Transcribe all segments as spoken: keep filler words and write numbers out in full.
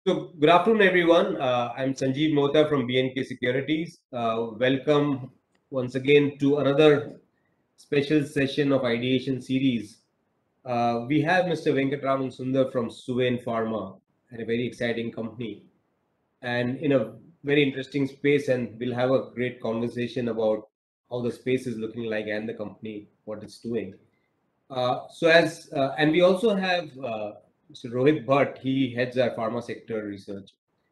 So, good afternoon, everyone. Uh, I'm Sanjeev Mohta from B N K Securities. Uh, welcome once again to another special session of Ideation Series. Uh, we have Mister Venkatraman Sundar from Suven Pharma, and a very exciting company, and in a very interesting space. And we'll have a great conversation about how the space is looking like and the company, what it's doing. Uh, so as uh, and we also have uh, Mister Rohit Bhatt. He heads our pharma sector research.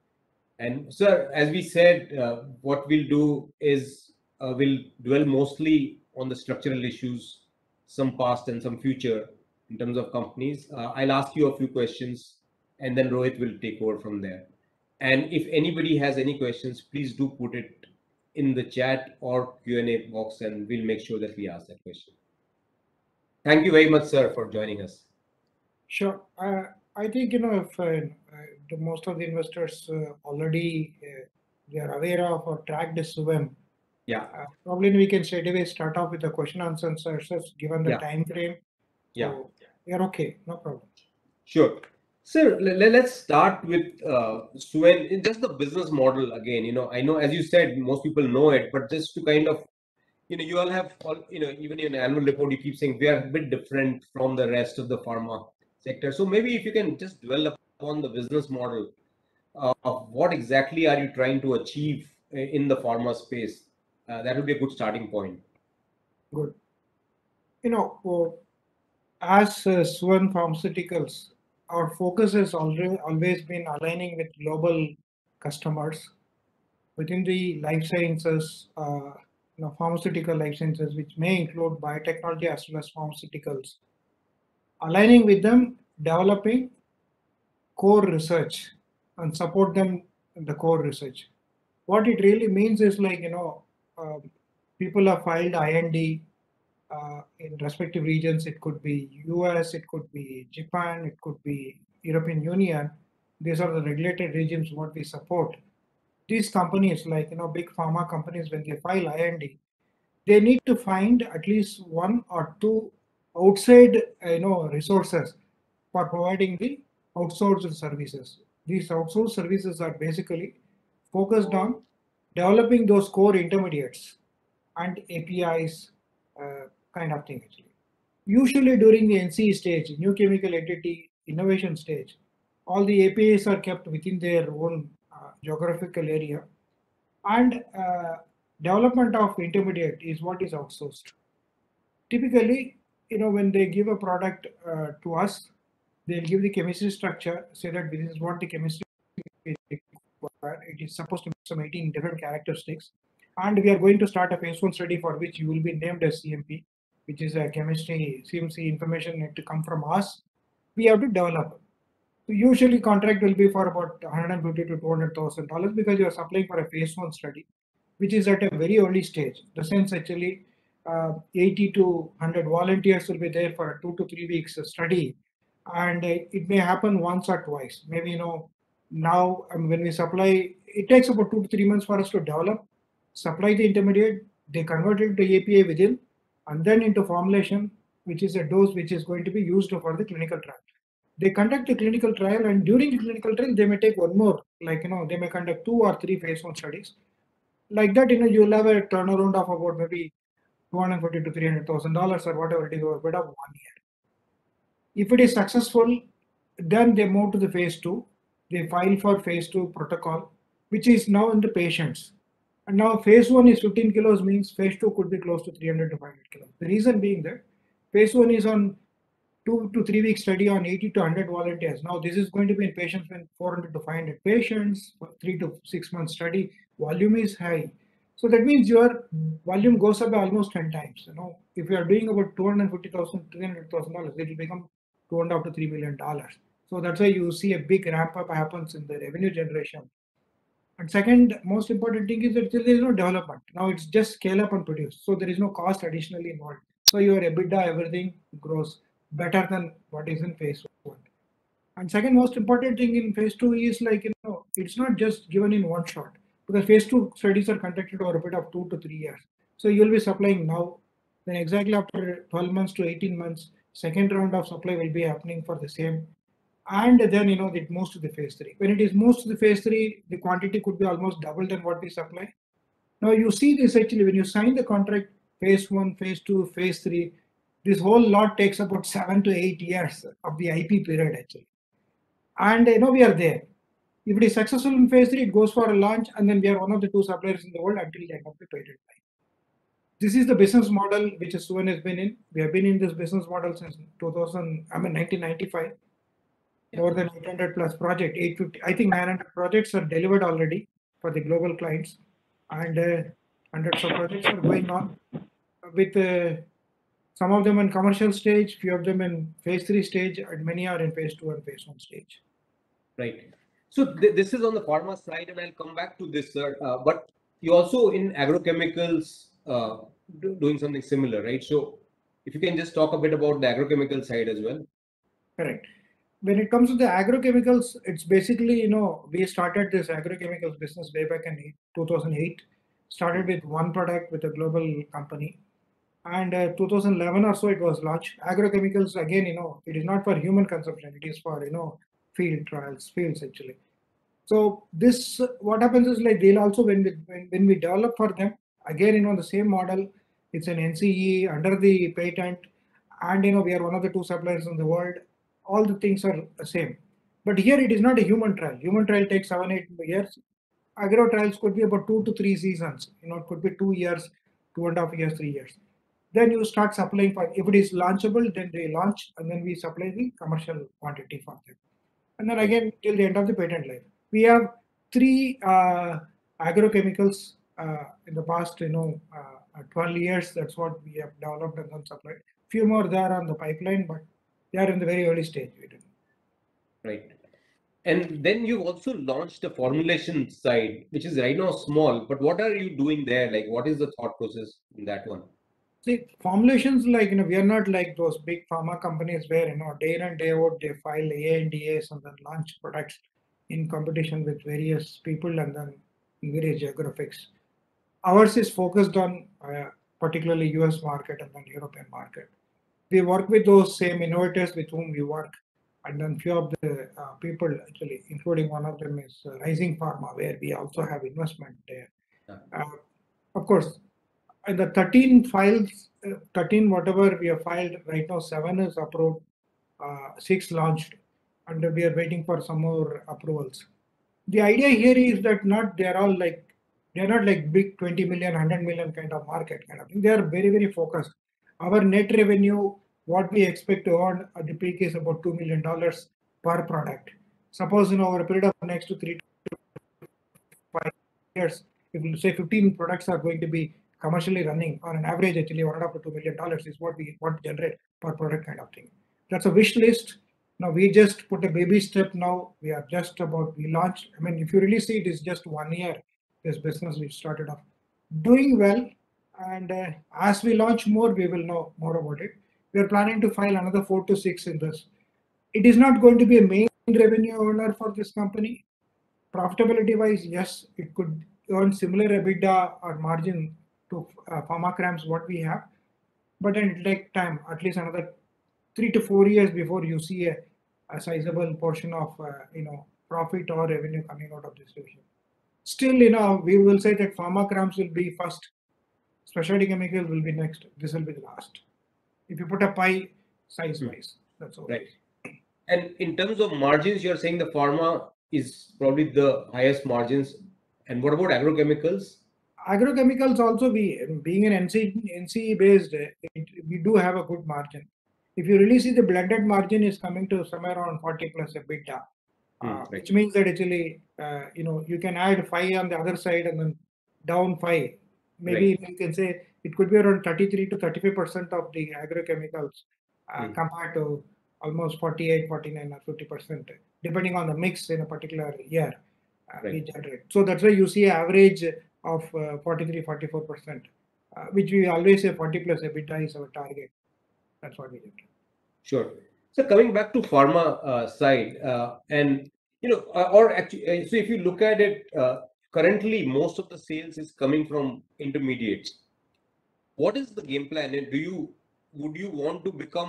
And sir, as we said, uh, what we'll do is uh, we'll dwell mostly on the structural issues, some past and some future in terms of companies. Uh, I'll ask you a few questions, and then Rohit will take over from there. And if anybody has any questions, please do put it in the chat or Q and A box, and we'll make sure that we ask that question. Thank you very much, sir, for joining us. Sure. Uh, I think, you know, if uh, uh, the, most of the investors uh, already uh, they are aware of or tracked this Suven, Yeah, uh, probably we can straight away start off with the question answer answers given the yeah, time frame. yeah. So we are okay, no problem. Sure. Sir, le- let's start with uh, Suen, in just the business model again. You know, I know, as you said, most people know it, but just to kind of, you know, you all have, all, you know, even in annual report, you keep saying we are a bit different from the rest of the pharma sector. So maybe if you can just dwell upon the business model of what exactly are you trying to achieve uh, in the pharma space, uh, that would be a good starting point. Good. You know, uh, as uh, Suven Pharmaceuticals, our focus has already always been aligning with global customers within the life sciences, uh, you know, pharmaceutical life sciences, which may include biotechnology as well as pharmaceuticals, aligning with them, developing core research and support them in the core research. What it really means is like, you know, um, people have filed I N D uh, in respective regions. It could be U S, it could be Japan, it could be European Union. These are the regulated regimes what we support. These companies, like, you know, big pharma companies, when they file I N D, they need to find at least one or two outside, uh, you know, resources for providing the outsourced services. These outsourced services are basically focused on developing those core intermediates and A P Is, uh, kind of thing actually. Usually during the N C E stage, new chemical entity innovation stage, all the A P Is are kept within their own uh, geographical area, and uh, development of intermediate is what is outsourced. Typically, you know, when they give a product uh, to us, they'll give the chemistry structure, say that this is what the chemistry is required. It is supposed to be some eighteen different characteristics. And we are going to start a phase one study for which you will be named as C M P, which is a chemistry C M C information need to come from us. We have to develop. So usually contract will be for about one hundred fifty to two hundred thousand dollars because you are supplying for a phase one study, which is at a very early stage. The sense actually uh, eighty to one hundred volunteers will be there for a two to three weeks study, and uh, it may happen once or twice. Maybe, you know, now um, when we supply, it takes about two to three months for us to develop, supply the intermediate, they convert it to A P I within, and then into formulation, which is a dose which is going to be used for the clinical trial. They conduct the clinical trial, and during the clinical trial they may take one more, like, you know, they may conduct two or three phase one studies. Like that, you know, you'll have a turnaround of about maybe two hundred fifty to three hundred thousand dollars or whatever it is over a period of one year. If it is successful, then they move to the phase two. They file for phase two protocol, which is now in the patients. And now phase one is fifteen kilos, means phase two could be close to three hundred to five hundred kilos. The reason being that phase one is on two to three week study on eighty to one hundred volunteers. Now this is going to be in patients with four hundred to five hundred patients, three to six months study. Volume is high. So that means your volume goes up by almost ten times. You know, if you are doing about two hundred fifty thousand, three hundred thousand dollars, it will become two and a half to three million dollars. So that's why you see a big ramp up happens in the revenue generation. And second, most important thing is that there is no development. Now it's just scale up and produce. So there is no cost additionally involved. So your EBITDA, everything grows better than what is in phase one. And second most important thing in phase two is, like, you know, it's not just given in one shot, because phase two studies are conducted over a period of two to three years. So you'll be supplying now, then exactly after twelve months to eighteen months, second round of supply will be happening for the same. and then you know it moves to the phase three. When it is moves to the phase three, the quantity could be almost double than what we supply. Now you see this actually when you sign the contract, phase one, phase two, phase three, this whole lot takes about seven to eight years of the I P period actually. And you know we are there. If it is successful in phase three, it goes for a launch, and then we are one of the two suppliers in the world until the end of the patent life. This is the business model which Suven has been in. We have been in this business model since two thousand, I mean nineteen ninety-five. More than eight hundred plus project, eight fifty, I think nine hundred projects are delivered already for the global clients, and uh, hundreds of projects are going on with uh, some of them in commercial stage, few of them in phase three stage, and many are in phase two and phase one stage. Right. So th this is on the pharma side, and I'll come back to this, sir. Uh, but you also in agrochemicals uh, do, doing something similar, right? So if you can just talk a bit about the agrochemical side as well. Correct. When it comes to the agrochemicals, it's basically, you know, we started this agrochemicals business way back in two thousand eight, started with one product with a global company. And uh, two thousand eleven or so, it was launched. Agrochemicals, again, you know, it is not for human consumption. It is for, you know, field trials, fields actually. So this, what happens is like they'll also, when we, when, when we develop for them, again, you know, the same model, it's an N C E under the patent. And, you know, we are one of the two suppliers in the world. All the things are the same. But here it is not a human trial. Human trial takes seven, eight years. Agro trials could be about two to three seasons. You know, it could be two years, two and a half years, three years. Then you start supplying for, if it is launchable, then they launch, and then we supply the commercial quantity for them. And then again, till the end of the patent life. We have three uh, agrochemicals uh, in the past, you know, uh, twelve years. That's what we have developed and then supplied. Few more there on the pipeline, but they are in the very early stage. We didn't. Right. And then you've also launched a formulation side, which is right now small. But what are you doing there? Like, what is the thought process in that one? See, formulations, like, you know, we are not like those big pharma companies where, you know, day in and day out they file A N D As and then launch products in competition with various people and then in various geographics. Ours is focused on uh, particularly U S market and then European market. We work with those same innovators with whom we work, and then few of the uh, people actually, including one of them is uh, Rising Pharma, where we also have investment there. Yeah. Uh, of course, and the thirteen files, uh, thirteen whatever we have filed right now, seven is approved, uh, six launched, and we are waiting for some more approvals. The idea here is that not they're all like, they're not like big twenty million, one hundred million kind of market kind of thing. They are very, very focused. Our net revenue, what we expect to earn at the peak is about two million dollars per product. Suppose, you know, over a period of next to three to five years, if you say fifteen products are going to be commercially running on an average, actually one and a half to two million dollars is what we want to generate per product kind of thing. That's a wish list. Now we just put a baby step. Now we are just about, we launched. I mean, if you really see it is just one year, this business we started off doing well. And uh, as we launch more, we will know more about it. We are planning to file another four to six in this. It is not going to be a main revenue earner for this company. Profitability wise, yes, it could earn similar EBITDA or margin to uh, Pharmacrams what we have, but it'll take time, at least another three to four years before you see a, a sizable portion of uh, you know profit or revenue coming out of this division. Still, you know, we will say that Pharmacrams will be first, specialty chemical will be next, this will be the last. If you put a pie size wise, that's all. Right. And in terms of margins, you're saying the pharma is probably the highest margins. And what about agrochemicals? Agrochemicals also, we being an N C E based, it, we do have a good margin. If you really see, the blended margin is coming to somewhere around forty plus EBITDA, Hmm, uh, right. which means that actually, uh, you know, you can add five on the other side and then down five. Maybe Right. you can say it could be around thirty-three to thirty-five percent of the agrochemicals uh, Hmm. compared to almost forty-eight, forty-nine or fifty percent, depending on the mix in a particular year uh, we Right. generate. So that's why you see average of uh, forty-three, forty-four percent, uh, which we always say forty plus EBITDA is our target. That's what we did. Sure. So coming back to pharma uh, side, uh, and you know, uh, or actually, uh, so if you look at it, uh, currently most of the sales is coming from intermediates. What is the game plan? And do you would you want to become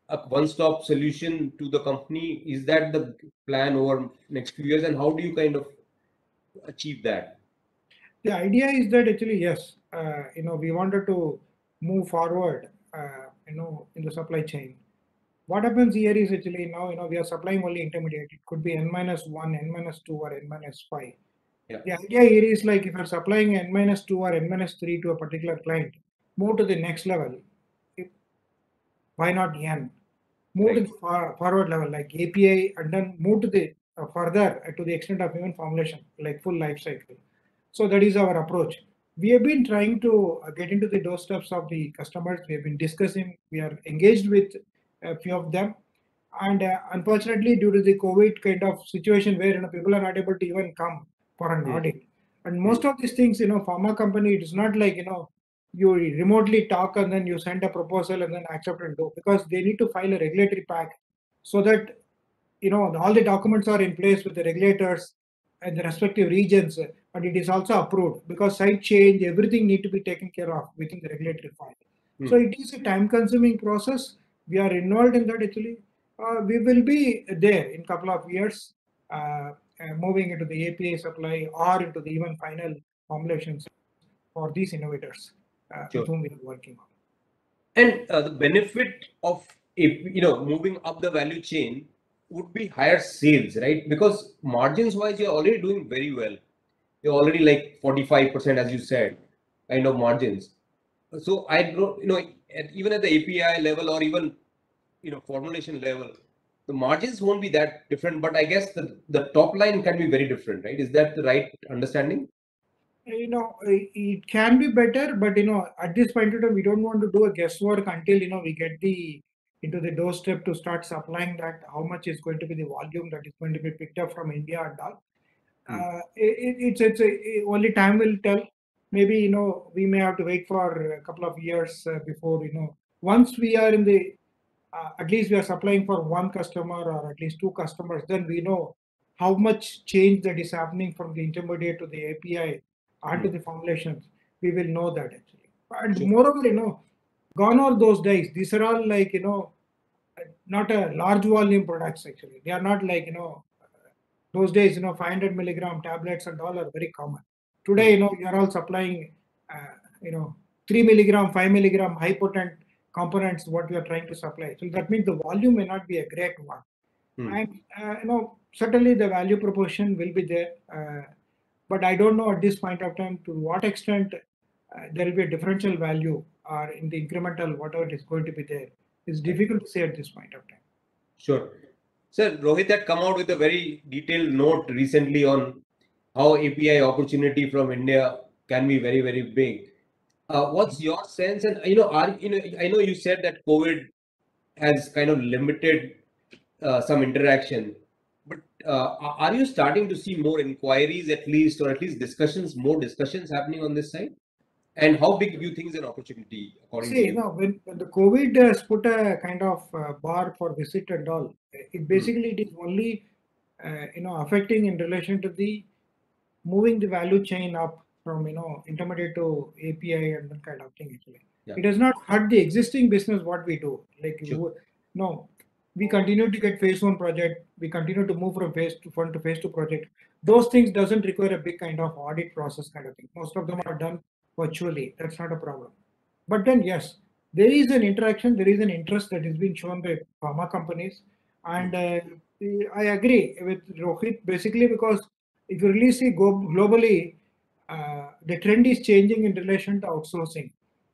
a one-stop solution to the company? Is that the plan over next few years, and how do you kind of achieve that? The idea is that actually, yes, uh, you know, we wanted to move forward, uh, you know, in the supply chain. What happens here is actually now, you know, we are supplying only intermediate. It could be N minus one, N minus two, or N minus five. Yeah. The idea here is like if you're supplying N minus two or N minus three to a particular client, move to the next level. If, why not N? Move to Right. the far, forward level like A P I, and then move to the uh, further uh, to the extent of even formulation, like full life cycle. So that is our approach. We have been trying to uh, get into the doorsteps of the customers. We have been discussing. We are engaged with a few of them, and uh, unfortunately, due to the COVID kind of situation where you know people are not able to even come for an Hmm. audit, and Hmm. most of these things, you know, pharma company, it is not like you know you remotely talk and then you send a proposal and then accept and do, because they need to file a regulatory pack so that you know all the documents are in place with the regulators and the respective regions, uh, and it is also approved because site change, everything need to be taken care of within the regulatory file. Hmm. So it is a time consuming process. We are involved in that actually. Uh, we will be there in couple of years, uh, uh, moving into the A P I supply or into the even final formulations for these innovators uh, with Sure. whom we are working on. And uh, the benefit of if you know moving up the value chain would be higher sales, right? Because margins wise, you're already doing very well. You're already like forty-five percent, as you said, kind of margins. So I don't, you know, at, even at the A P I level or even you know formulation level, the margins won't be that different. But I guess the the top line can be very different, right? Is that the right understanding? You know, i- it can be better, but you know, at this point in time, we don't want to do a guesswork until you know we get the into the doorstep to start supplying that. How much is going to be the volume that is going to be picked up from India and all? Hmm. Uh, it, it's it's a, only time will tell. Maybe you know we may have to wait for a couple of years uh, before you know. Once we are in the uh, at least we are supplying for one customer or at least two customers, then we know how much change that is happening from the intermediate to the A P I Hmm. onto the formulations. We will know that actually. And Sure. moreover, you know, gone are those days. These are all like you know not a large volume products actually. They are not like you know those days, you know, five hundred milligram tablets and all are very common. Hmm. Today, you know, you are all supplying, uh, you know, three milligram, five milligram high potent components, what we are trying to supply. So that means the volume may not be a great one. Hmm. And, uh, you know, certainly the value proposition will be there. Uh, but I don't know at this point of time to what extent uh, there will be a differential value or in the incremental, whatever it is going to be there. It's Right. difficult to say at this point of time. Sure. Sir, Rohit had come out with a very detailed note recently on how A P I opportunity from India can be very, very big. Uh, what's your sense? And you know, are you know, I know you said that COVID has kind of limited uh, some interaction, but uh, are are you starting to see more inquiries at least, or at least discussions, more discussions happening on this side? And how big do you think is an opportunity according to See, you you? know, when, when the COVID has put a kind of uh, bar for visit and all, it Hmm. basically it is only, uh, you know, affecting in relation to the moving the value chain up from, you know, intermediate to A P I and that kind of thing actually. Yeah, It does not hurt the existing business what we do. Like, sure. who- no, we continue to get phase one project. We continue to move from phase to one to phase two project. Those things doesn't require a big kind of audit process kind of thing. Most of them are done virtually. That's not a problem. But then, yes, there is an interaction, there is an interest that is being shown by pharma companies. Hmm. And uh, I agree with Rohit basically because if you really see go globally, uh, the trend is changing in relation to outsourcing.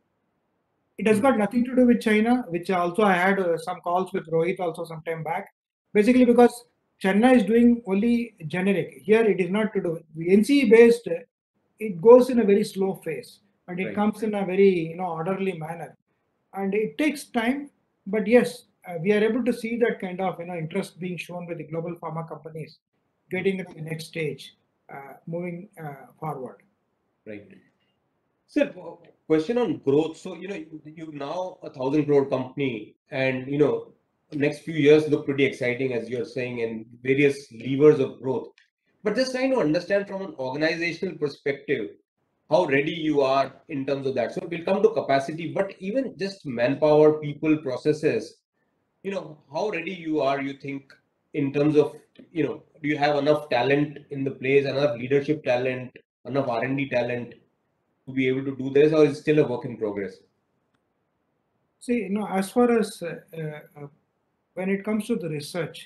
It has Hmm. got nothing to do with China, which also I had uh, some calls with Rohit also some time back. Basically, because China is doing only generic. Here, it is not to do. The N C E based, uh, it goes in a very slow phase and it Right. comes in a very you know orderly manner, and it takes time. But yes, uh, we are able to see that kind of you know interest being shown by the global pharma companies, Hmm. getting into the next stage, uh, moving uh, forward. Right. Sir, w- question on growth. So, you know, you, you now a thousand crore company, and you know, next few years look pretty exciting as you're saying, and various levers of growth. But just trying to understand from an organizational perspective, how ready you are in terms of that. So we'll come to capacity, but even just manpower, people, processes. you know, how ready you are, you think, in terms of, you know, do you have enough talent in the place, enough leadership talent, enough R and D talent to be able to do this, or is it still a work in progress? See, you know, as far as uh, uh, when it comes to the research,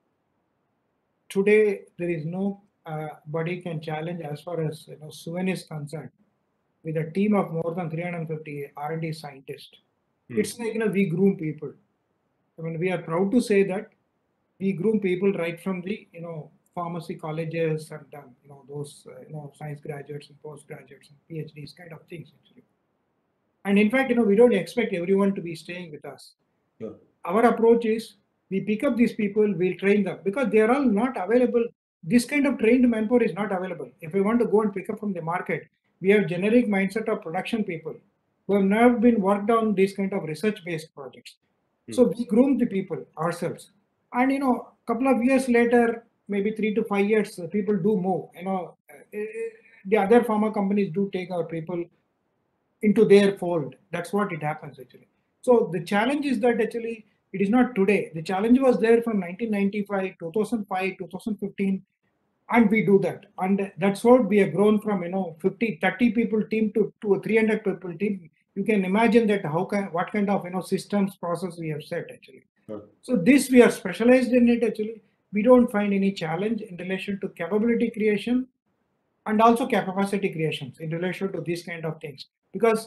today there is no uh, body can challenge as far as you know Suven is concerned with a team of more than three hundred fifty R and D scientists. Hmm. It's like you know we groom people. I mean, we are proud to say that we groom people right from the you know pharmacy colleges and um, you know those uh, you know science graduates and postgraduates and PhDs kind of things actually. And in fact, you know we don't expect everyone to be staying with us. Sure. Our approach is we pick up these people, we'll train them because they are all not available. This kind of trained manpower is not available. If we want to go and pick up from the market, we have generic mindset of production people who have never been worked on these kind of research-based projects. Hmm. So we groom the people ourselves. And you know, a couple of years later, maybe three to five years, uh, people do move. You know, uh, uh, the other pharma companies do take our people into their fold. That's what it happens actually. So the challenge is that actually it is not today. The challenge was there from nineteen ninety-five, two thousand five, two thousand fifteen, and we do that. And that's what we have grown from, you know, fifty, thirty people team to, to a three hundred people team. You can imagine that how can, what kind of, you know, systems process we have set actually. Sure. So this we are specialized in it actually. We don't find any challenge in relation to capability creation and also capacity creations in relation to these kind of things because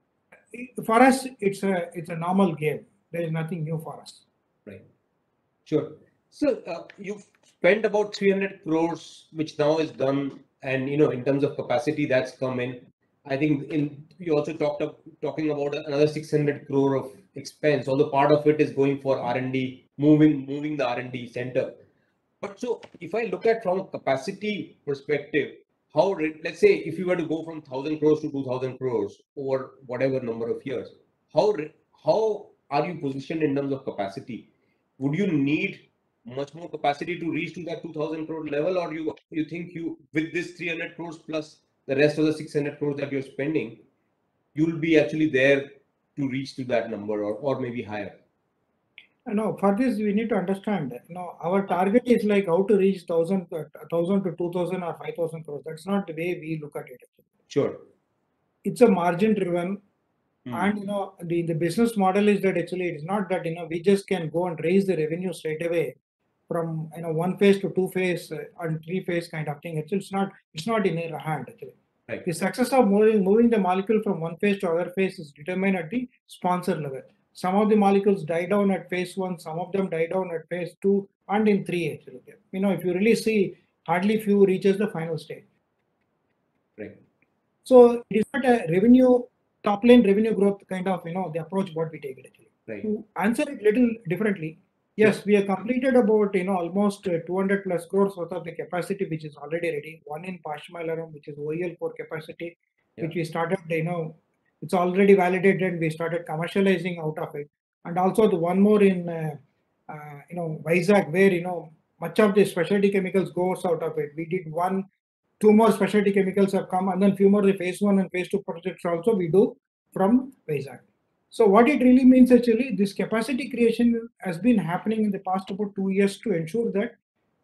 for us it's a it's a normal game. There is nothing new for us. Right. Sure. So uh, you've spent about three hundred crores, which now is done, and you know, in terms of capacity that's come in. I think in you also talked of talking about another six hundred crore of expense. Although part of it is going for R and D, moving moving the R and D center. But so if I look at from a capacity perspective, how re- let's say if you were to go from one thousand crores to two thousand crores over whatever number of years, how re- how are you positioned in terms of capacity? Would you need much more capacity to reach to that two thousand crore level, or you you think you with this three hundred crores plus the rest of the six hundred crores that you're spending, you'll be actually there to reach to that number, or, or maybe higher? No, for this we need to understand. You know, our target is like how to reach thousand, thousand to two thousand or five thousand crores. That's not the way we look at it. Sure. It's a margin driven, Hmm. and you know the the business model is that actually it's not that you know we just can go and raise the revenue straight away from you know one phase to two phase uh, and three phase kind of thing. It's, it's not it's not in our hand actually. Right. The success of moving moving the molecule from one phase to other phase is determined at the sponsor level. Some of the molecules die down at phase one, some of them die down at phase two, and in three actually. You know, if you really see, hardly few reaches the final stage. Right. So it is not a revenue top line revenue growth kind of you know the approach what we take it actually. Right. To answer it little differently, yes, Sure. we have completed about you know almost uh, two hundred plus crores worth of the capacity which is already ready. One in Pashamylaram, which is O E L four capacity, Yeah. which we started you know it's already validated. We started commercializing out of it, and also the one more in uh, uh, you know Vizag where you know much of the specialty chemicals goes out of it. We did one two more specialty chemicals have come, and then few more the phase one and phase two projects also we do from Vizag. So what it really means actually, this capacity creation has been happening in the past about two years to ensure that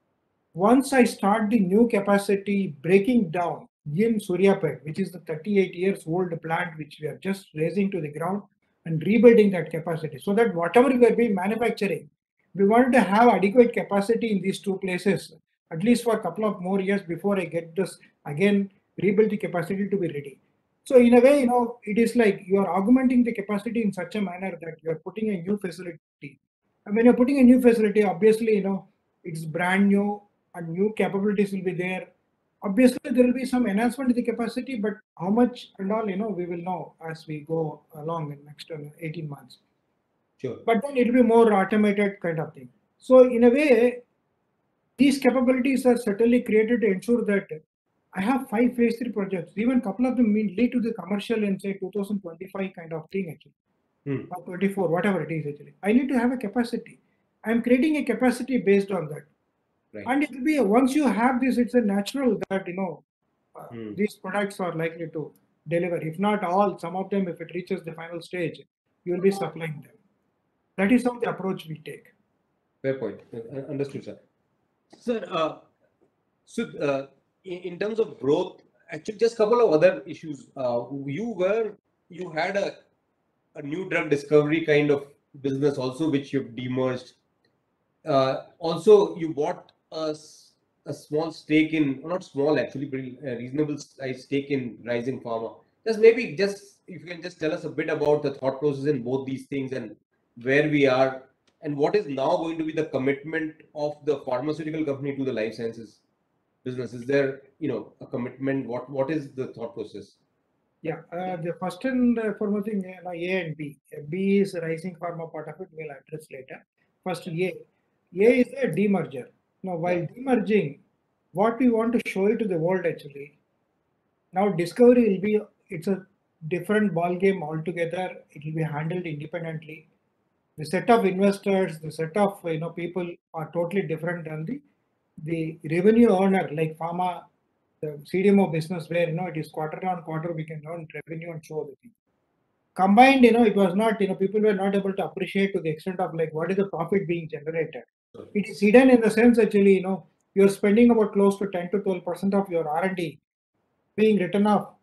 once I start the new capacity breaking down in Suryapet, which is the thirty-eight years old plant which we are just raising to the ground and rebuilding that capacity, so that whatever we are being manufacturing, we wanted to have adequate capacity in these two places, at least for a couple of more years before I get this again rebuild the capacity to be ready. So in a way, you know, it is like you are augmenting the capacity in such a manner that you are putting a new facility. And when you're putting a new facility, obviously, you know, it's brand new and new capabilities will be there. Obviously, there will be some enhancement in the capacity, but how much and all, you know, we will know as we go along in next uh, eighteen months. Sure. But then it will be more automated kind of thing. So in a way, these capabilities are certainly created to ensure that I have five phase three projects. Even a couple of them mean lead to the commercial in say two thousand twenty-five kind of thing actually, Hmm. or twenty-four, whatever it is actually. I need to have a capacity. I am creating a capacity based on that. Right. And it will be once you have this, it's a natural that you know uh, Hmm. these products are likely to deliver. If not all, some of them, if it reaches the final stage, you will be supplying them. That is how the approach we take. Fair point. Uh, Understood, sir. Sir, uh, so uh, in, in terms of growth, actually, just a couple of other issues. Uh, you were you had a a new drug discovery kind of business also, which you've demerged. Uh, also, you bought a, s- a small stake in, not small actually, but a reasonable size stake in Rising Pharma. Just maybe, just if you can just tell us a bit about the thought process in both these things and where we are, and what is now going to be the commitment of the pharmaceutical company to the life sciences business. Is there, you know, a commitment? What What is the thought process? Yeah, uh, the first and uh, foremost thing, uh, A and B. Uh, B is Rising Pharma part of it, we'll address later. First, A. A Yeah. is a demerger. Now, while Yeah. demerging, what we want to show it to the world actually, now discovery will be, it's a different ball game altogether. It will be handled independently. The set of investors, the set of you know people are totally different than the the revenue earner like pharma, the C D M O business where you know it is quarter on quarter we can earn revenue and show the thing. Combined, you know, it was not, you know, people were not able to appreciate to the extent of like what is the profit being generated. It is hidden in the sense actually, you know, you're spending about close to ten to twelve percent of your R and D being written off.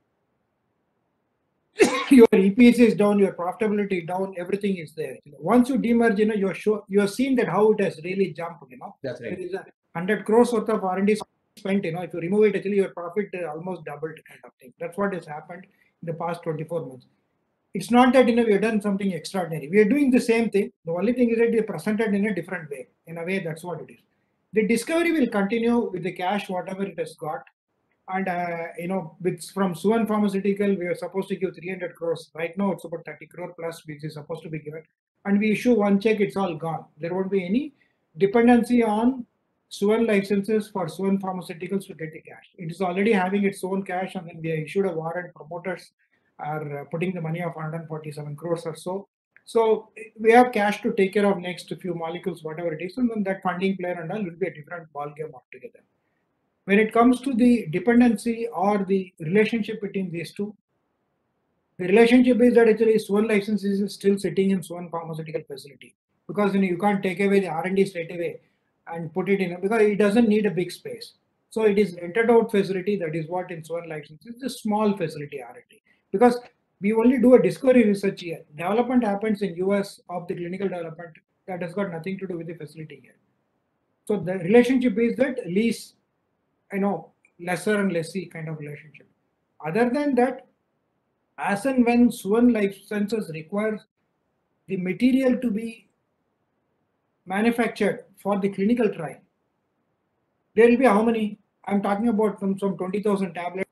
Your E P S is down, your profitability down, everything is there. Once you demerge, you know, you're sure you're seeing that how it has really jumped, you know. That's right. There is a hundred crores worth of R and D spent, you know, if you remove it, actually your profit uh, almost doubled kind of thing. That's what has happened in the past twenty-four months. It's not that, you know, we have done something extraordinary. We are doing the same thing. The only thing is that we are presented in a different way. In a way, that's what it is. The discovery will continue with the cash, whatever it has got. And, uh, you know, with from Suven Pharmaceutical, we are supposed to give three hundred crores. Right now, it's about thirty crore plus, which is supposed to be given. And we issue one check, it's all gone. There won't be any dependency on Suven licenses for Suven Pharmaceuticals to get the cash. It is already having its own cash, and then we issued a warrant. Promoters are uh, putting the money of one hundred forty-seven crores or so. So we have cash to take care of next few molecules, whatever it is, and then that funding plan and all will be a different ballgame altogether. When it comes to the dependency or the relationship between these two, the relationship is that actually Suven license is still sitting in Suven Pharmaceutical facility because you know you can't take away the R and D straight away and put it in because it doesn't need a big space. So it is rented out facility. That is what in Suven license is a small facility R and D because we only do a discovery research here. Development happens in U S of the clinical development that has got nothing to do with the facility here. So the relationship is that lease, you know, lesser and lessee kind of relationship. Other than that, as and when Suven licenses require the material to be manufactured for the clinical trial, there will be how many? I'm talking about from some twenty thousand tablets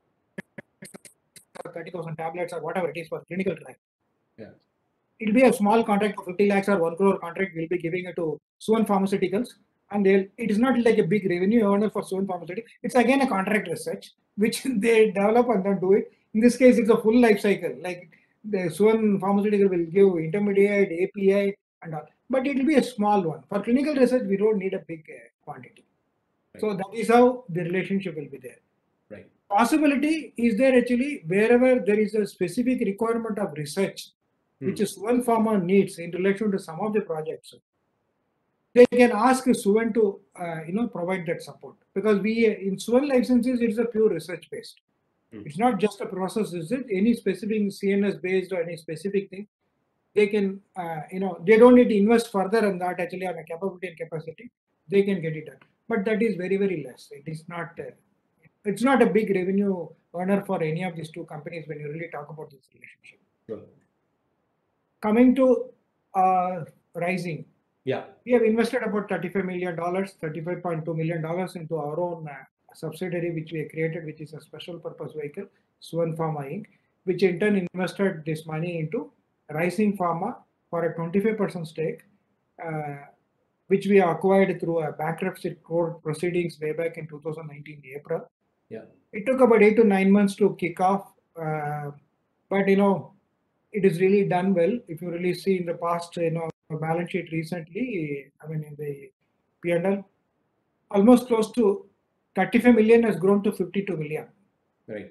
or thirty thousand tablets or whatever it is for clinical trial. Yeah. It'll be a small contract of fifty lakhs or one crore contract we'll be giving it to Suven Pharmaceuticals. And they'll, it is not like a big revenue earner for Suven Pharmaceuticals. It's again a contract research, which they develop and then do it. In this case, it's a full life cycle. Like the Suven Pharmaceutical will give intermediate, A P I and all. But it will be a small one. For clinical research, we don't need a big uh, quantity. Right. So that is how the relationship will be there. Right. Possibility is there actually wherever there is a specific requirement of research, hmm. which is Suven Pharma needs in relation to some of the projects. They can ask Suven to uh, you know provide that support because we in Suven licenses it's a pure research based. Hmm. It's not just a process. Is it any specific C N S based or any specific thing? They can uh, you know they don't need to invest further on that actually on a capability and capacity. They can get it done, but that is very very less. It is not. Uh, it's not a big revenue earner for any of these two companies when you really talk about this relationship. Sure. Coming to uh, Rising. Yeah. We have invested about thirty-five million dollars, thirty-five point two million dollars into our own uh, subsidiary, which we have created, which is a special purpose vehicle, Suven Pharma Incorporated, which in turn invested this money into Rising Pharma for a twenty-five percent stake, uh, which we acquired through a bankruptcy court proceedings way back in two thousand nineteen April. Yeah. It took about eight to nine months to kick off, uh, but you know, it is really done well. If you really see in the past, you know, balance sheet recently, I mean, in the P and L, almost close to thirty-five million has grown to fifty-two million. Right.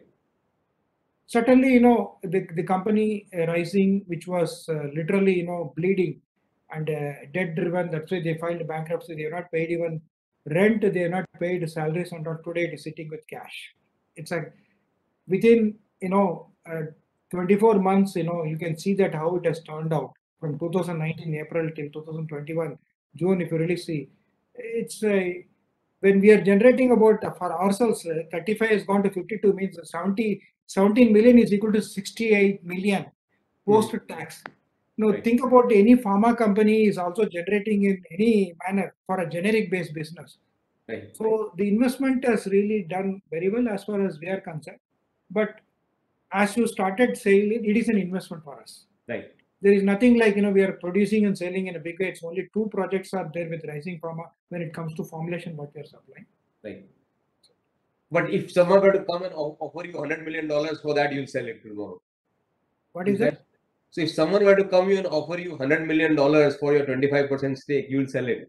Certainly, you know, the, the company uh, Rising, which was uh, literally, you know, bleeding and uh, debt driven. That's why they filed bankruptcy. They have not paid even rent. They have not paid salaries, and not today it is sitting with cash. It's like within, you know, uh, twenty-four months, you know, you can see that how it has turned out from two thousand nineteen April till two thousand twenty-one June. If you really see, it's uh, when we are generating about uh, for ourselves, uh, thirty-five has gone to fifty-two, means seventy, seventeen million is equal to sixty-eight million post tax. Now Right. think about any pharma company is also generating in any manner for a generic based business. Right. So the investment has really done very well as far as we are concerned. But as you started saying, it it is an investment for us. Right. There is nothing like, you know, we are producing and selling in a big way. It's only two projects are there with Rising Pharma when it comes to formulation what we are supplying. Right. But if someone were to come and o- offer you one hundred million dollars for that, you'll sell it tomorrow. What is, Is that? that? So if someone were to come you and offer you one hundred million dollars for your twenty-five percent stake, you'll sell it.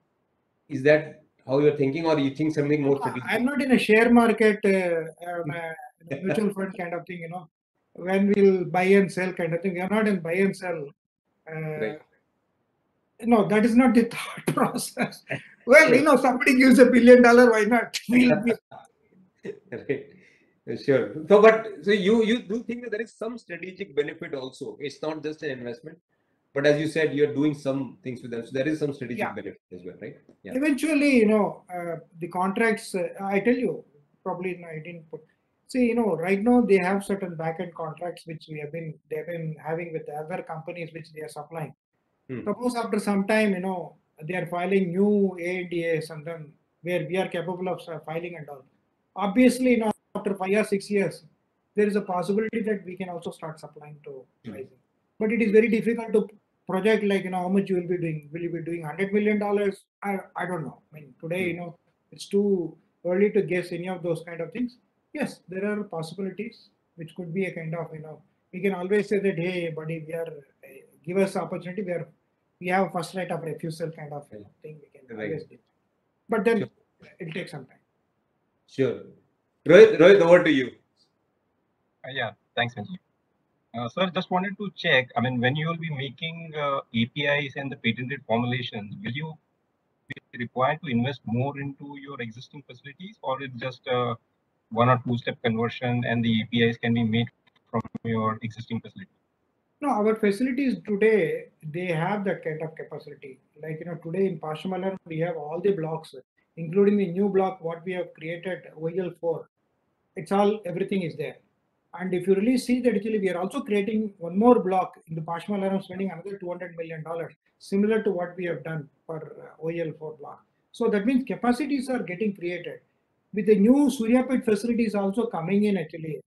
Is that how you're thinking, or you think something more strategic? I'm not in a share market, uh, um, uh, mutual fund kind of thing, you know, when we'll buy and sell kind of thing. We are not in buy and sell. Uh, Right. No, that is not the thought process. Well, you know, somebody gives a billion dollar, why not? We'll be. Right. Sure. So, but so you you do think that there is some strategic benefit also. It's not just an investment, but as you said, you're doing some things with them. So there is some strategic Yeah. benefit as well, right? Yeah. Eventually, you know, uh, the contracts, uh, I tell you, probably no, I didn't put. See, you know, right now they have certain back-end contracts which we have been, they've been having with the other companies which they are supplying. Hmm. Suppose after some time, you know, they are filing new A N D As and then where we are capable of uh, filing and all. Obviously, you know, after five or six years, there is a possibility that we can also start supplying to Hmm. Rising. But it is very difficult to project like, you know, how much you will be doing. Will you be doing one hundred million dollars? I, I don't know. I mean, today, Hmm. you know, it's too early to guess any of those kind of things. Yes, there are possibilities which could be a kind of, you know, we can always say that, hey, buddy, we are, uh, give us opportunity. We are, we have first right of refusal kind of, you know, thing we can Right. always do. But then Sure. it'll take some time. Sure. Rohit, Rohit, over to you. Uh, yeah, thanks, Sanjeev. Uh, sir, just wanted to check. I mean, when you will be making uh, A P Is and the patented formulations, will you be required to invest more into your existing facilities, or it's just a one or two step conversion and the A P Is can be made from your existing facility? No, our facilities today, they have that kind of capacity. Like, you know, today in Pashamala, we have all the blocks, including the new block, what we have created, O E L four. It's all, everything is there. And if you really see that actually we are also creating one more block in the Pashamala, spending another two hundred million dollars, similar to what we have done for uh, O E L four block. So that means capacities are getting created. With the new Suryapet facilities also coming in actually,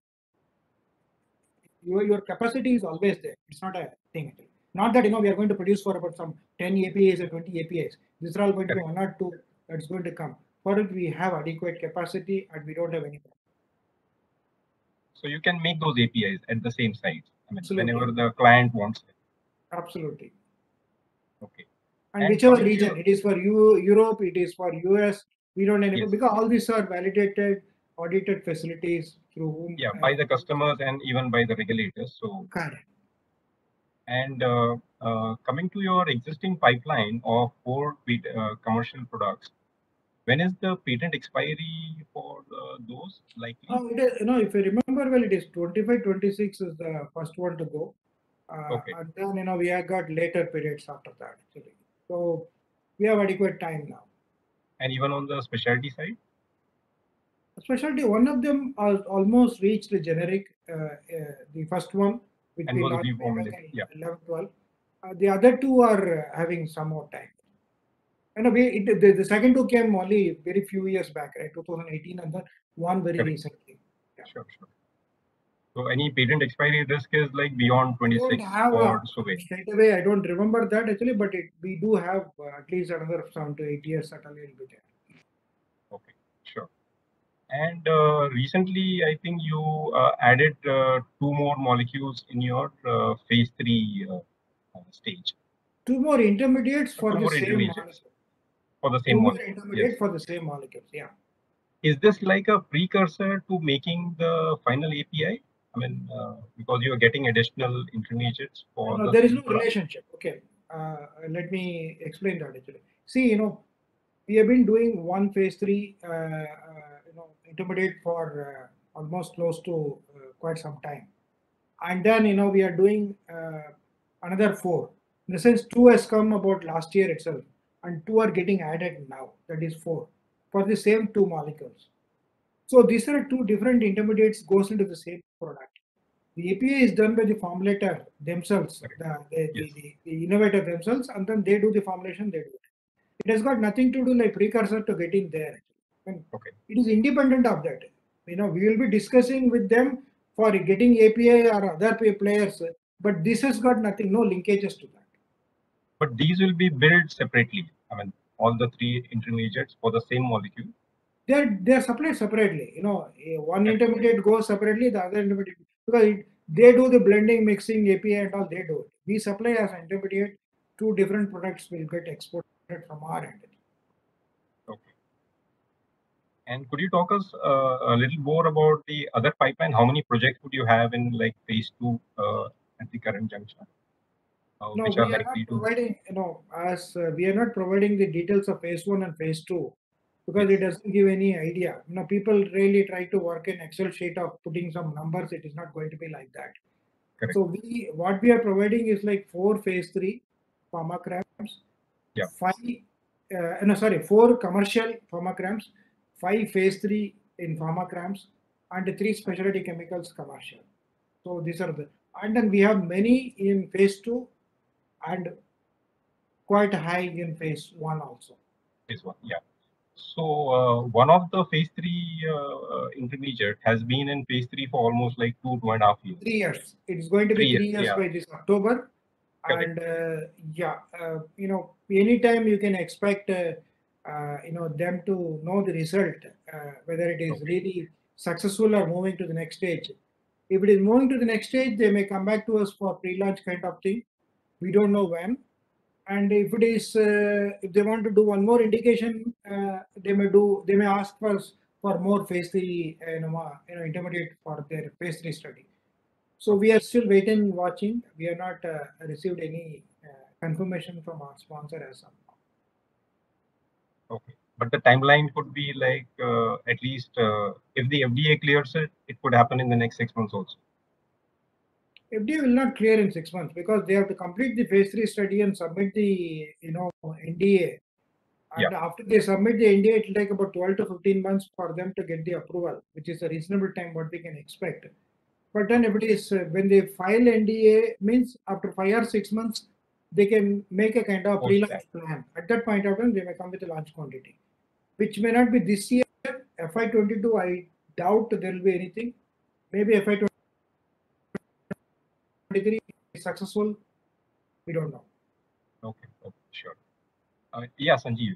your, your capacity is always there. It's not a thing. Not that, you know, we are going to produce for about some ten A P Is or twenty A P Is. These are all going to be one or two that's going to come. For it, we have adequate capacity and we don't have any problem. So you can make those A P Is at the same site, I mean, Absolutely. whenever the client wants it. Absolutely. Okay. And, And whichever coming to region, your- it is for you, Europe, it is for U S, we don't know, Yes. because all these are validated, audited facilities through whom. Yeah, uh, by the customers and even by the regulators. So, Correct. and uh, uh, coming to your existing pipeline of four pet- uh, commercial products, when is the patent expiry for uh, those likely? Oh, it is, you know, if you remember well, it is twenty-five, twenty-six is the first one to go. Uh, Okay. And then, you know, we have got later periods after that, actually. So we have adequate time now. And even on the specialty side? Specialty, one of them has almost reached the generic, uh, uh, the first one, which And we was launched way back reformulated, in yeah. eleven, twelve. Uh, the other two are uh, having some more time. And we, it, the, the second two came only very few years back, right? two thousand eighteen, and the one very Correct. recently. Yeah. Sure, sure. So any patent expiry risk is like beyond I don't twenty-six have or a, so way. straight away, I don't remember that actually, but it, we do have uh, at least another seven to eight years certainly will be there. Okay, sure. And uh, recently, I think you uh, added uh, two more molecules in your uh, phase three uh, uh, stage. Two more intermediates for Two the more same intermediates molecule. for the Two same more molecule. intermediate Yes. for the same molecules, yeah. Is this like a precursor to making the final A P I? I mean, uh, because you are getting additional intermediates for No, the there is same no product? relationship. Okay. uh, let me explain that actually. See, you know, we have been doing one phase three, uh, uh, you know, intermediate for uh, almost close to uh, quite some time, and then you know we are doing uh, another four. In the sense, two has come about last year itself, and two are getting added now. That is four for the same two molecules. So these are two different intermediates goes into the same product. The A P I is done by the formulator themselves, the, the, Yes. the, the innovator themselves, and then they do the formulation, they do it. It has got nothing to do like precursor to getting there. And Okay. it is independent of that. You know, we will be discussing with them for getting A P I or other players, but this has got nothing, no linkages to that. But these will be built separately. I mean, all the three intermediates for the same molecule. They're they're supplied separately. You know, one Correct. intermediate goes separately, the other intermediate, because it, they do the blending, mixing, A P I and all. They do it. We supply as an intermediate. Two different products will get exported from our end. Okay. And could you talk us uh, a little more about the other pipeline? How many projects would you have in like phase two uh, at the current juncture? Uh, No, which we are are not likely to providing, you know, as uh, we are not providing the details of phase one and phase two because Yes. it doesn't give any idea. You know, people really try to work in Excel sheet of putting some numbers. It is not going to be like that. Correct. So we, what we are providing is like four phase three pharmacrams, Yeah. five, uh, no, sorry, four commercial pharmacrams, five phase three in pharmacrams, and three specialty chemicals commercial. So these are the, and then we have many in phase two and quite high in phase one also. Phase one, yeah. So uh, one of the phase three uh, intermediate has been in phase three for almost like two, two and a half years. Three years. It's going to Three be three years, years yeah. by this October. Correct. And uh, yeah, uh, you know, anytime you can expect, uh, uh, you know, them to know the result, uh, whether it is Okay. really successful or moving to the next stage. If it is moving to the next stage, they may come back to us for pre-launch kind of thing. We don't know when. And if it is, uh, if they want to do one more indication, uh, they may do. They may ask for for more phase three, uh, you know, you know, intermediate for their phase three study. So we are still waiting, watching. We have not uh, received any uh, confirmation from our sponsor as of now. Okay. But the timeline could be like uh, at least uh, if the F D A clears it, it could happen in the next six months also. F D A will not clear in six months because they have to complete the phase three study and submit the, you know, N D A. And Yeah. after they submit the N D A, it will take about twelve to fifteen months for them to get the approval, which is a reasonable time what we can expect. But then if it is, uh, when they file N D A, means after five or six months, they can make a kind of Post pre-launch that. plan. At that point of time, they may come with a launch quantity, which may not be this year. F Y twenty-two, I doubt there will be anything. Maybe F Y twenty-three is successful. We don't know. Okay. Okay. Sure. Uh, yeah, Sanjeev.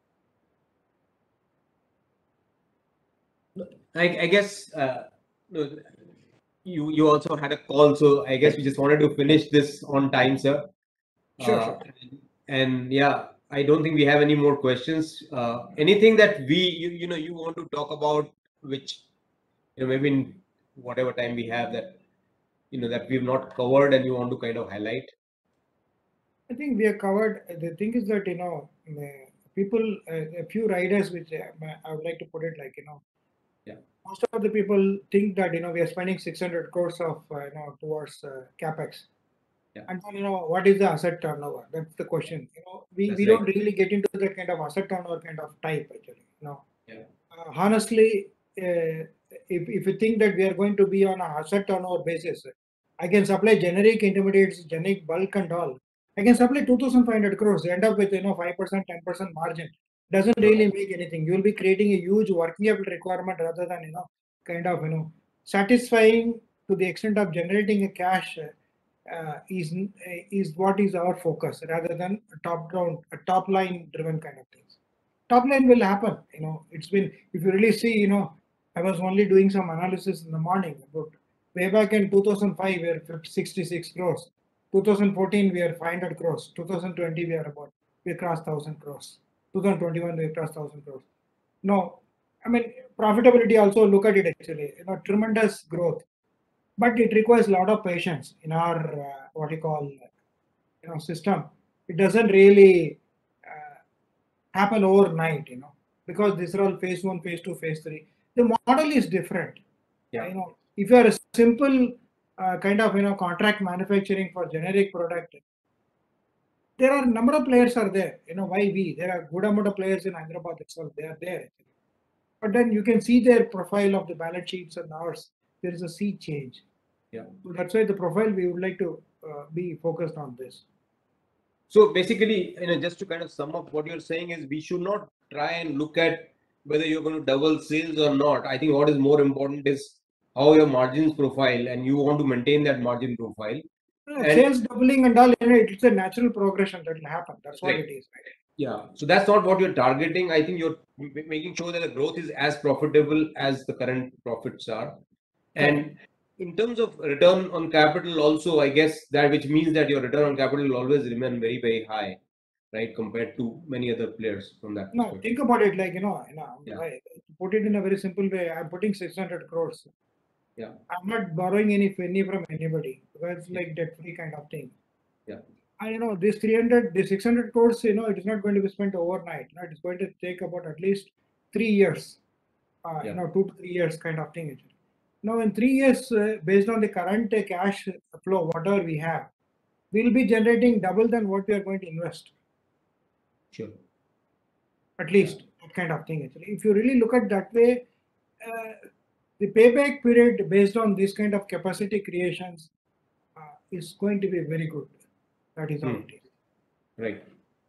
I, I guess uh, no, you you also had a call, so I guess we just wanted to finish this on time, sir. Sure, Uh, sure. and, and yeah, I don't think we have any more questions. Uh, anything that we you you know you want to talk about, which you know maybe in whatever time we have that you know that we've not covered and you want to kind of highlight. I think we are covered. The thing is that, you know, people, uh, a few riders, which uh, I would like to put it like, you know, Yeah. most of the people think that, you know, we are spending six hundred crores of, uh, you know, towards uh, capex. Yeah. And then, you know, what is the asset turnover? That's the question. You know, we, That's we right. don't really get into that kind of asset turnover kind of type, actually. You know, Yeah. uh, honestly, uh, if, if you think that we are going to be on a asset turnover basis, I can supply generic intermediates, generic bulk and all. I can supply two thousand five hundred crores, end up with, you know, five percent, ten percent margin. Doesn't really make anything. You will be creating a huge working capital requirement rather than, you know, kind of, you know, satisfying to the extent of generating a cash uh, is is what is our focus rather than a top down, a top line driven kind of things. Top line will happen. You know, it's been, if you really see, you know, I was only doing some analysis in the morning about way back in two thousand five, we are sixty-six crores. two thousand fourteen, we are five hundred crores. two thousand twenty, we are about, we crossed one thousand crores. twenty twenty-one, we crossed one thousand crores. No, I mean, profitability also, look at it actually, you know, tremendous growth. But it requires a lot of patience in our, uh, what you call, you know, system. it doesn't really uh, happen overnight, you know, because these are all phase one, phase two, phase three. The model is different. Yeah. You know, if you are a simple uh, kind of, you know, contract manufacturing for generic product, there are a number of players are there. You know, why we? There are good amount of players in Hyderabad itself. They are there. But then you can see their profile of the balance sheets and ours. There is a sea change. Yeah. So that's why the profile we would like to uh, be focused on this. So basically, you know, just to kind of sum up what you're saying is we should not try and look at whether you're going to double sales or not. I think what is more important is how your margins profile, and you want to maintain that margin profile. Uh, And- sales doubling and all, you know, it's a natural progression that will happen. That's what Right. it is. Right? Yeah. So that's not what you're targeting. I think you're m- making sure that the growth is as profitable as the current profits are. And in terms of return on capital also, I guess that which means that your return on capital will always remain very, very high, right, compared to many other players from that No, perspective. think about it like, you know, you know Yeah. I- to put it in a very simple way, I'm putting six hundred crores. Yeah. I'm not borrowing any penny from anybody because it's like debt free kind of thing. Yeah. And you know, this three hundred, this six hundred crores, you know, it is not going to be spent overnight. You know, it is going to take about at least three years, uh, Yeah. you know, two to three years kind of thing. Now, in three years, uh, based on the current uh, cash flow, whatever we have, we'll be generating double than what we are going to invest. Sure. At least that kind of thing. Actually, if you really look at that way, uh, the payback period based on this kind of capacity creations uh, is going to be very good. That is how Hmm. it is. Right.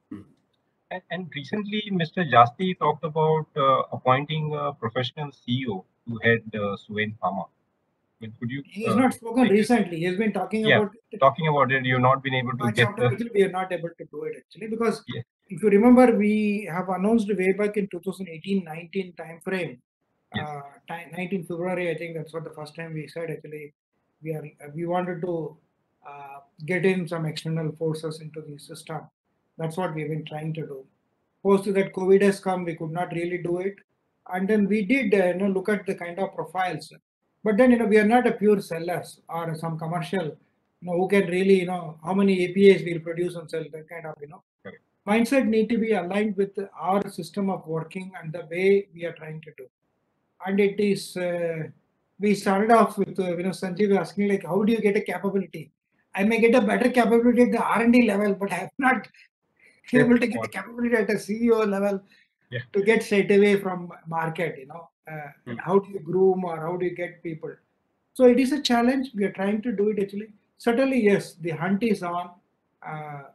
And, and recently, Mister Jasti talked about uh, appointing a professional C E O to head uh, Suven Pharma. Well, could you? He has uh, not spoken take it- recently. He has been talking Yeah, about it. talking about it, you've not been able to Much get after, the. actually, we are not able to do it actually because Yeah. if you remember, we have announced way back in twenty eighteen nineteen time frame. Yes. Uh, ti- nineteen February, I think that's what the first time we said. Actually, we are we wanted to uh, get in some external forces into the system. That's what we've been trying to do. Post that COVID has come, we could not really do it, and then we did uh, you know look at the kind of profiles. But then you know we are not a pure sellers or some commercial, you know, who can really you know how many A P Is we'll produce and sell. That kind of you know Correct. mindset need to be aligned with our system of working and the way we are trying to do. And it is uh, we started off with uh, you know Sanjeev asking like how do you get a capability? I may get a better capability at the R and D level, but I am not able to get the capability at a C E O level Yeah. to get straight away from market. You know, uh, Hmm. how do you groom or how do you get people? So it is a challenge. We are trying to do it actually. Certainly, yes, the hunt is on. Uh,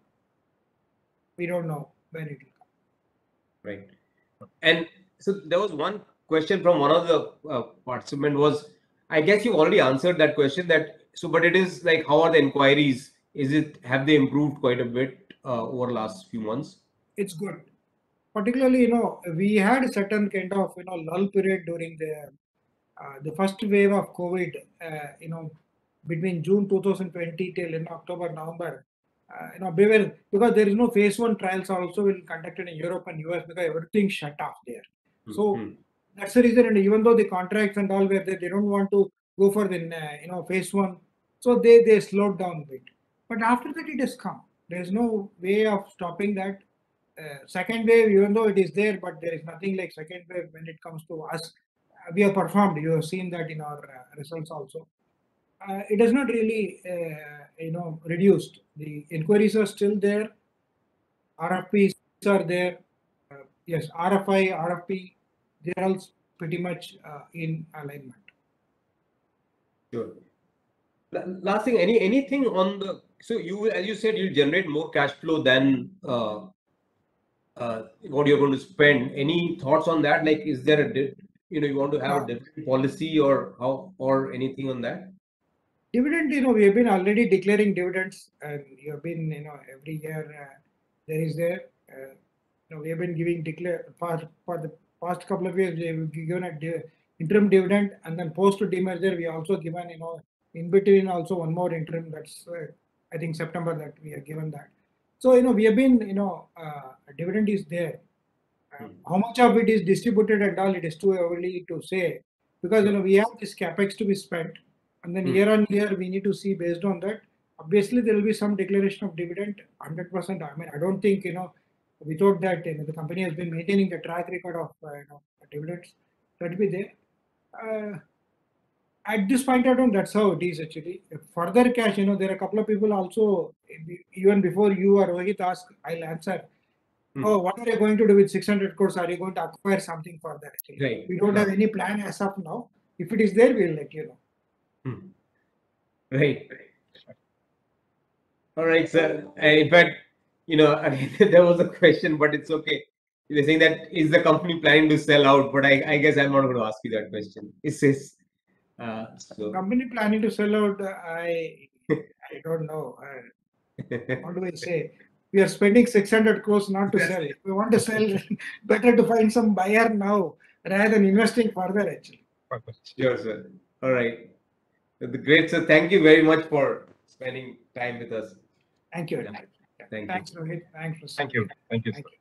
we don't know when it will come. Right. And so there was one question from one of the uh, participant was, I guess you already answered that question that, so, but it is like, how are the inquiries? Is it, have they improved quite a bit uh, over last few months? It's good. Particularly, you know, we had a certain kind of, you know, lull period during the uh, the first wave of COVID, uh, you know, between June two thousand twenty till in October, November. Uh, you know, we were, because there is no phase one trials also will conducted in Europe and U S because everything shut off there. So Mhm. that's the reason. And even though the contracts and all were there, they don't want to go for the uh, you know phase one, so they they slowed down a bit. But after that, it has come. There is no way of stopping that. Uh, second wave, even though it is there, but there is nothing like second wave when it comes to us. Uh, we have performed. You have seen that in our uh, results also. Uh, it has not really, uh, you know, reduced. The inquiries are still there. R F Ps are there. Uh, yes, R F I, R F P, they're all pretty much uh, in alignment. Sure. La- Last thing, any anything on the, so you, as you said, you generate more cash flow than uh, uh, what you're going to spend. Any thoughts on that? Like, is there a, di- you know, you want to have a Uh, different policy or how, or anything on that? Dividend, you know, we have been already declaring dividends, and you have been, you know, every year uh, there is there. Uh, you know, we have been giving declare for for the past couple of years. We have given a di- interim dividend, and then post demerger, we also given, you know, in between also one more interim. That's uh, I think September that we have given that. So you know, we have been, you know, uh, dividend is there. Uh, Hmm. how much of it is distributed and all, it is too early to say because you Sure. know we have this capex to be spent, and then Hmm. year on year we need to see based on that obviously there will be some declaration of dividend, one hundred percent. I mean, I don't think, you know, without that, you know, the company has been maintaining the track record of, uh, you know, dividends. That will be there. Uh, at this point, I don't, that's how it is actually. Further cash, you know, there are a couple of people also, even before you or Rohit ask, I'll answer. Hmm. Oh, what are you going to do with six hundred crores? Are you going to acquire something further? Actually, Right. we don't Yeah. have any plan as of now. If it is there, we'll let you know. Hmm. Right. All right, sir. And in fact, you know, again, there was a question, but it's okay. You're saying that is the company planning to sell out? But I, I guess I'm not going to ask you that question. Is this? Uh, so. Company planning to sell out, uh, I I don't know. Uh, what do I say? We are spending six hundred crores not to sell. If we want to sell, better to find some buyer now rather than investing further, actually. Sure, sir. All right. Great, sir. Thank you very much for spending time with us. Thank you. Yeah. Thank Thanks, you. Rohit. Thanks, Thank you. Thank you. Thank you.